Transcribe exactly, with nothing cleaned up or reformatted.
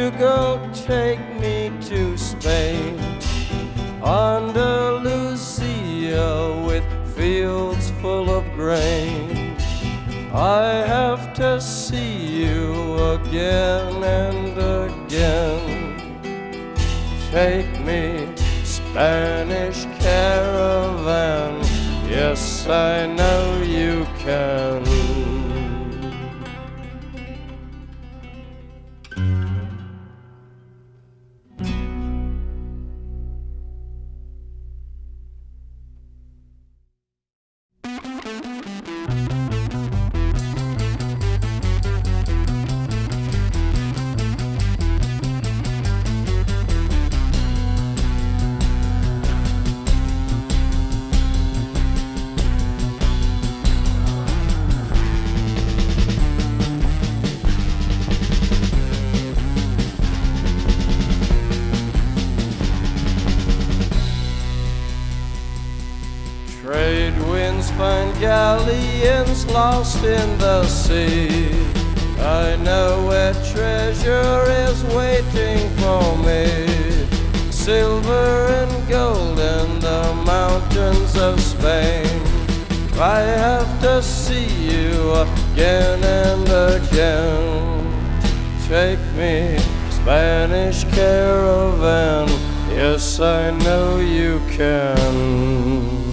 you go, take me to Spain, Andalusia with fields full of grain. I have to see you again and again. Take me, Spanish caravan, yes, I know you can. Trade winds find galleons lost in the sea. I know where treasure is waiting for me. Silver and gold in the mountains of Spain. I have to see you again and again. Take me, Spanish caravan, yes, I know you can.